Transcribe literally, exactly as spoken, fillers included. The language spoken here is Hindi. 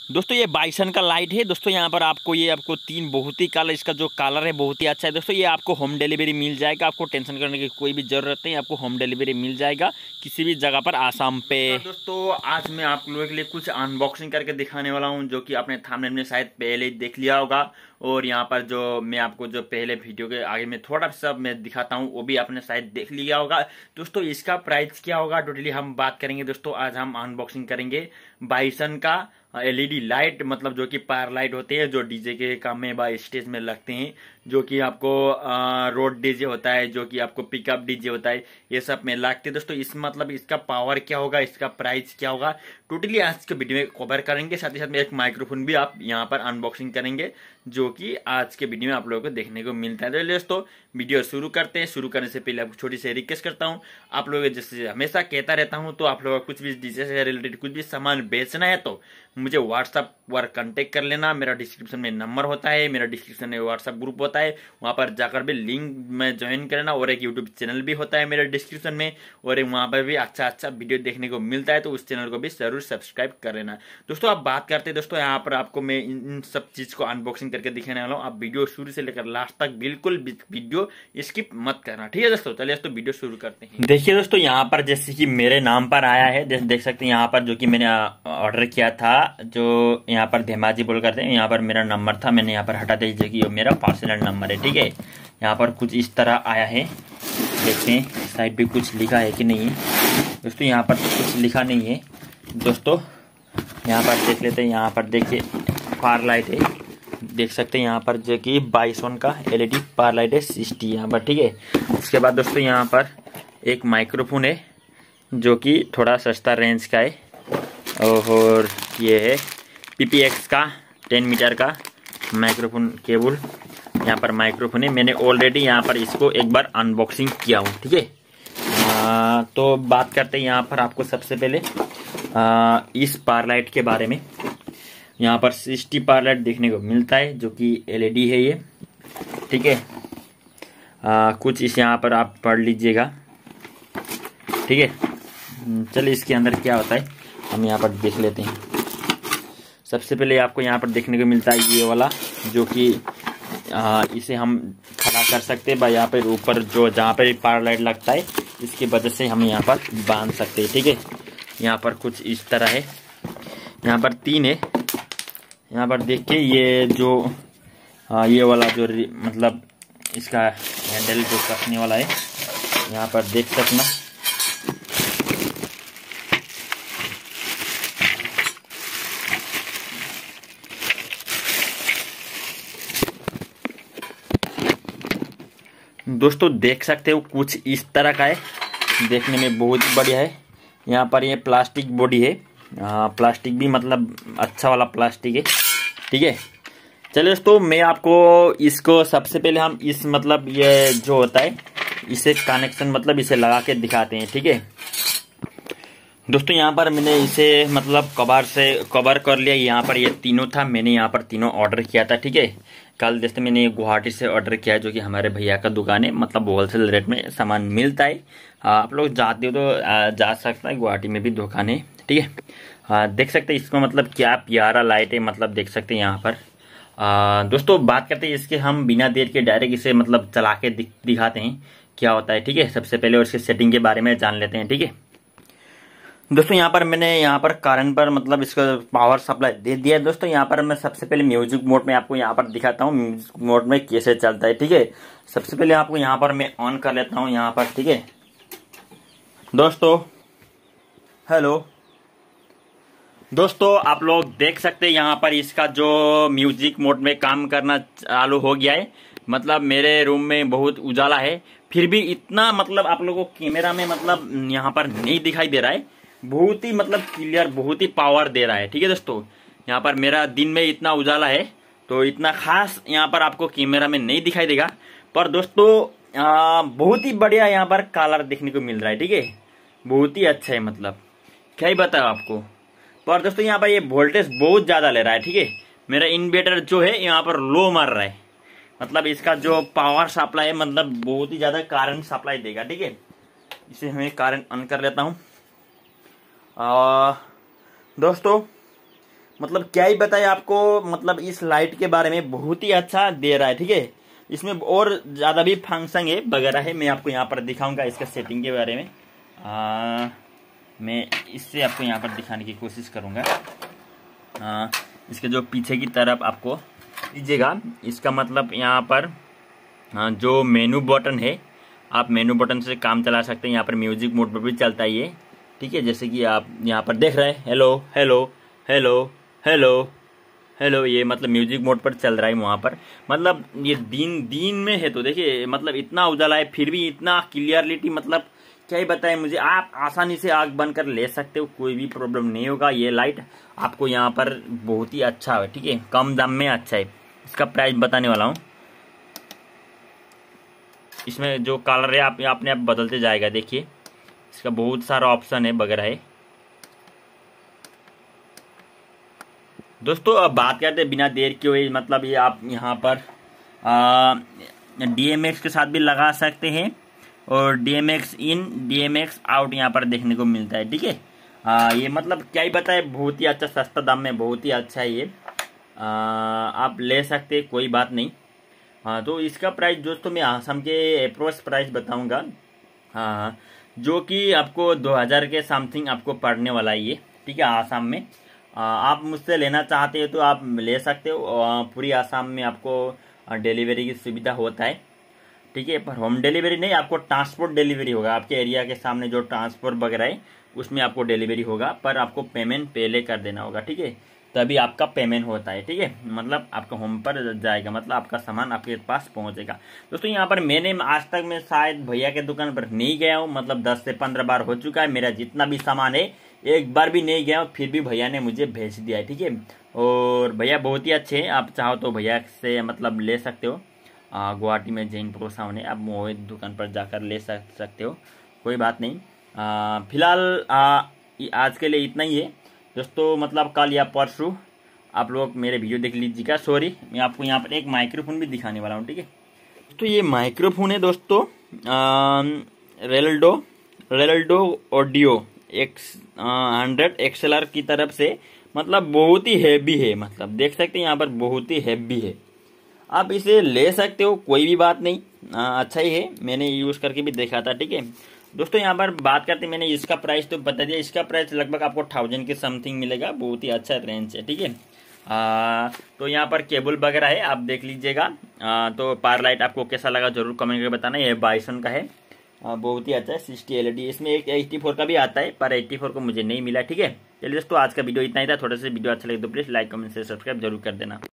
दोस्तों ये बाइसन का लाइट है दोस्तों। यहाँ पर आपको ये आपको तीन बहुत ही कलर, इसका जो कलर है बहुत ही अच्छा है दोस्तों। ये आपको होम डिलीवरी मिल जाएगा, आपको टेंशन करने की कोई भी ज़रूरत नहीं, आपको होम डिलीवरी मिल जाएगा किसी भी जगह पर आसाम पे। दोस्तों आज मैं आप लोगों के लिए कुछ अनबॉक्सिंग करके दिखाने वाला हूँ, जो कि आपने थंबनेल में शायद पहले ही देख लिया होगा। और यहाँ पर जो मैं आपको जो पहले वीडियो के आगे में थोड़ा सा मैं दिखाता हूँ वो भी आपने शायद देख लिया होगा। दोस्तों इसका प्राइस क्या होगा टोटली हम बात करेंगे दोस्तों। आज हम अनबॉक्सिंग करेंगे बाइसन का एलईडी लाइट, मतलब जो कि पावर लाइट होते हैं, जो डीजे के काम में बा स्टेज में लगते हैं, जो कि आपको रोड डीजे होता है, जो कि आपको पिकअप डीजे होता है, ये सब में लगते हैं दोस्तों। इस मतलब इसका पावर क्या होगा, इसका प्राइस क्या होगा, टोटली आज के वीडियो में कवर करेंगे। साथ ही साथ में एक माइक्रोफोन भी आप यहाँ पर अनबॉक्सिंग करेंगे, जो कि आज के वीडियो में आप लोगों को देखने को मिलता है। तो दोस्तों वीडियो शुरू करते हैं। शुरू करने से पहले आपको छोटी सी रिक्वेस्ट करता हूँ, आप लोगों जैसे हमेशा कहता रहता हूँ, तो आप लोगों को कुछ भी डीजे से रिलेटेड कुछ भी सामान बेचना है तो मुझे व्हाट्सएप पर कांटेक्ट कर लेना। मेरा डिस्क्रिप्शन में नंबर होता है, मेरा डिस्क्रिप्शन में व्हाट्सएप ग्रुप होता है, वहां पर जाकर भी लिंक में ज्वाइन करना। और एक यूट्यूब चैनल भी होता है मेरे डिस्क्रिप्शन में, और एक वहां पर भी अच्छा अच्छा वीडियो देखने को मिलता है, तो उस चैनल को भी जरूर सब्सक्राइब कर लेना। दोस्तों आप बात करते हैं दोस्तों, यहाँ पर आपको मैं इन सब चीज को अनबॉक्सिंग करके दिखाने वाला हूँ। आप वीडियो शुरू से लेकर लास्ट तक बिल्कुल वीडियो स्किप मत करना, ठीक है दोस्तों। चलिए दोस्तों वीडियो शुरू करते हैं। देखिए दोस्तों यहाँ पर जैसे कि मेरे नाम पर आया है, जैसे देख सकते हैं यहाँ पर, जो कि मैंने ऑर्डर किया था, जो यहाँ पर धेमाजी बोल करते हैं, यहाँ पर मेरा नंबर था, मैंने यहाँ पर हटा दीजिए कि मेरा पर्सनल नंबर है, ठीक है। यहाँ पर कुछ इस तरह आया है, देखते हैं साइड पे कुछ लिखा है कि नहीं है दोस्तों। यहाँ पर तो कुछ लिखा नहीं है दोस्तों। यहाँ पर देख लेते हैं, यहाँ पर देखिए पावर लाइट है, देख सकते हैं यहाँ पर जो कि बाइसन का एलईडी पावर लाइट है सिक्सटी यहाँ पर, ठीक है। उसके बाद दोस्तों यहाँ पर एक माइक्रोफोन है, जो कि थोड़ा सस्ता रेंज का है, और ये है पीपीएक्स का टेन मीटर का माइक्रोफोन केबल। यहाँ पर माइक्रोफोन है, मैंने ऑलरेडी यहाँ पर इसको एक बार अनबॉक्सिंग किया हूँ, ठीक है। तो बात करते हैं यहाँ पर आपको सबसे पहले आ, इस पावर लाइट के बारे में। यहाँ पर सिक्सटी पावर लाइट देखने को मिलता है, जो कि एलईडी है ये, ठीक है। आ, कुछ इस यहाँ पर आप पढ़ लीजिएगा, ठीक है। चलिए इसके अंदर क्या होता है हम यहाँ पर देख लेते हैं। सबसे पहले आपको यहाँ पर देखने को मिलता है ये वाला, जो कि आ, इसे हम खड़ा कर सकते हैं भाई, यहाँ पर ऊपर जो जहाँ पर पावर लाइट लगता है, इसकी वजह से हम यहाँ पर बांध सकते हैं, ठीक है। यहाँ पर कुछ इस तरह है, यहाँ पर तीन है। यहाँ पर देखिए ये जो आ, ये वाला जो मतलब इसका हैंडल जो कसने वाला है, यहाँ पर देख सकना। दोस्तों देख सकते हो कुछ इस तरह का है, देखने में बहुत बढ़िया है। यहाँ पर ये प्लास्टिक बॉडी है, आ, प्लास्टिक भी मतलब अच्छा वाला प्लास्टिक है, ठीक है। चलिए दोस्तों मैं आपको इसको सबसे पहले हम इस मतलब ये जो होता है इसे कनेक्शन मतलब इसे लगा के दिखाते हैं, ठीक है। दोस्तों यहाँ पर मैंने इसे मतलब कवर से कवर कर लिया। यहाँ पर ये तीनों था, मैंने यहाँ पर तीनों ऑर्डर किया था, ठीक है। कल जैसे मैंने गुवाहाटी से ऑर्डर किया है, जो कि हमारे भैया का दुकान है, मतलब होलसेल रेट में सामान मिलता है। आप लोग जाते हो तो जा सकता है, गुवाहाटी में भी दुकान है, ठीक है। देख सकते हैं इसको मतलब क्या प्यारा लाइट है, मतलब देख सकते हैं यहाँ पर। आ, दोस्तों बात करते हैं इसके, हम बिना देर के डायरेक्ट इसे मतलब चला के दि, दिखाते हैं क्या होता है, ठीक है। सबसे पहले और इसके सेटिंग के बारे में जान लेते हैं, ठीक है। दोस्तों यहाँ पर मैंने यहाँ पर कारण पर मतलब इसका पावर सप्लाई दे दिया है। दोस्तों यहाँ पर मैं सबसे पहले म्यूजिक मोड में आपको यहाँ पर दिखाता हूँ, म्यूजिक मोड में कैसे चलता है, ठीक है। सबसे पहले आपको यहाँ पर मैं ऑन कर लेता हूँ यहाँ पर, ठीक है दोस्तों। हेलो दोस्तों, आप लोग देख सकते हैं यहाँ पर इसका जो म्यूजिक मोड में काम करना चालू हो गया है। मतलब मेरे रूम में बहुत उजाला है, फिर भी इतना मतलब आप लोगों को कैमरा में मतलब यहाँ पर नहीं दिखाई दे रहा है, बहुत ही मतलब क्लियर, बहुत ही पावर दे रहा है, ठीक है दोस्तों। यहाँ पर मेरा दिन में इतना उजाला है, तो इतना खास यहाँ पर आपको कैमरा में नहीं दिखाई देगा, पर दोस्तों आ, बहुत ही बढ़िया यहाँ पर कलर देखने को मिल रहा है, ठीक है। बहुत ही अच्छा है, मतलब क्या ही बताओ आपको। पर दोस्तों यहाँ पर ये वोल्टेज बहुत ज्यादा ले रहा है, ठीक है। मेरा इन्वर्टर जो है यहाँ पर लो मार रहा है, मतलब इसका जो पावर सप्लाई है मतलब बहुत ही ज्यादा करंट सप्लाई देगा, ठीक है। इसे हमें करंट ऑन कर लेता हूँ। दोस्तों मतलब क्या ही बताए आपको, मतलब इस लाइट के बारे में बहुत ही अच्छा दे रहा है। ठीक है, इसमें और ज़्यादा भी फंक्शन है वगैरह है, मैं आपको यहाँ पर दिखाऊंगा इसका सेटिंग के बारे में। आ, मैं इससे आपको यहाँ पर दिखाने की कोशिश करूँगा। इसके जो पीछे की तरफ आपको दीजिएगा, इसका मतलब यहाँ पर आ, जो मेनू बटन है, आप मेनू बटन से काम चला सकते हैं। यहाँ पर म्यूजिक मोड पर भी चलता है ये। ठीक है, जैसे कि आप यहाँ पर देख रहे हैं, hello hello hello hello hello, ये मतलब म्यूजिक मोड पर चल रहा है वहाँ पर। मतलब ये दिन दिन में है तो देखिए, मतलब इतना उजाला है फिर भी इतना क्लियरिटी, मतलब क्या ही बताएं मुझे। आप आसानी से आग बंद कर ले सकते हो, कोई भी प्रॉब्लम नहीं होगा। ये लाइट आपको यहाँ पर बहुत ही अच्छा है। ठीक है, कम दाम में अच्छा है। इसका प्राइस बताने वाला हूँ। इसमें जो कलर है आप अपने आप बदलते जाएगा। देखिए, इसका बहुत सारा ऑप्शन है वगैरह है। दोस्तों अब बात करते हैं बिना देर के हुए, मतलब ये आप यहाँ पर डी एम एक्स के साथ भी लगा सकते हैं, और D M X in D M X out यहाँ पर देखने को मिलता है। ठीक है, आ, ये मतलब क्या ही बताए, बहुत ही अच्छा सस्ता दाम में बहुत ही अच्छा है ये। आ, आप ले सकते हैं, कोई बात नहीं। हाँ, तो इसका प्राइस दोस्तों मैं आसाम के अप्रोच प्राइस बताऊंगा। हाँ, जो कि आपको दो हज़ार के समथिंग आपको पड़ने वाला है ये। ठीक है, आसाम में आ, आप मुझसे लेना चाहते हो तो आप ले सकते हो। आ, पूरी आसाम में आपको डिलीवरी की सुविधा होता है। ठीक है, पर होम डिलीवरी नहीं, आपको ट्रांसपोर्ट डिलीवरी होगा। आपके एरिया के सामने जो ट्रांसपोर्ट वगैरह है उसमें आपको डिलीवरी होगा, पर आपको पेमेंट पहले कर देना होगा। ठीक है, तभी आपका पेमेंट होता है। ठीक है, मतलब आपका होम पर जाएगा, मतलब आपका सामान आपके पास पहुंचेगा। दोस्तों यहाँ पर मैंने आज तक मैं शायद भैया के दुकान पर नहीं गया हूँ, मतलब दस से पंद्रह बार हो चुका है। मेरा जितना भी सामान है एक बार भी नहीं गया हूँ, फिर भी भैया ने मुझे भेज दिया है। ठीक है, और भैया बहुत ही अच्छे हैं। आप चाहो तो भैया से मतलब ले सकते हो। गुवाहाटी में जैन प्रो साउंड है, आप मोहित दुकान पर जाकर ले सकते हो, कोई बात नहीं। फिलहाल आज के लिए इतना ही है दोस्तों। मतलब कल या परसों आप लोग मेरे वीडियो देख लीजिएगा। सॉरी, मैं आपको यहाँ पर एक माइक्रोफोन भी दिखाने वाला हूँ। ठीक है, तो ये माइक्रोफोन है दोस्तों, रेल्डो रेल्डो ऑडियो एक्स हंड्रेड एक्सएलआर की तरफ से। मतलब बहुत ही हैवी है, मतलब देख सकते हैं यहाँ पर बहुत ही हैवी है। आप इसे ले सकते हो, कोई भी बात नहीं। आ, अच्छा ही है, मैंने यूज करके भी देखा था। ठीक है दोस्तों, यहाँ पर बात करते मैंने इसका प्राइस तो बता दिया। इसका प्राइस लगभग आपको थाउजेंड के समथिंग मिलेगा, बहुत ही अच्छा रेंज है। ठीक है, आ, तो यहाँ पर केबल वगैरह है, आप देख लीजिएगा। तो पावर लाइट आपको कैसा लगा जरूर कमेंट करके बताना। ये बाइसन का है, आ, बहुत ही अच्छा है। सिक्सटी एलईडी, इसमें एक एट्टी फोर का भी आता है, पर एट्टी फोर को मुझे नहीं मिला। ठीक है, चलिए दोस्तों आज का वीडियो इतना ही था। थोड़ा सा वीडियो अच्छा लगे तो प्लीज लाइक कमेंट से सब्सक्राइब जरूर कर देना।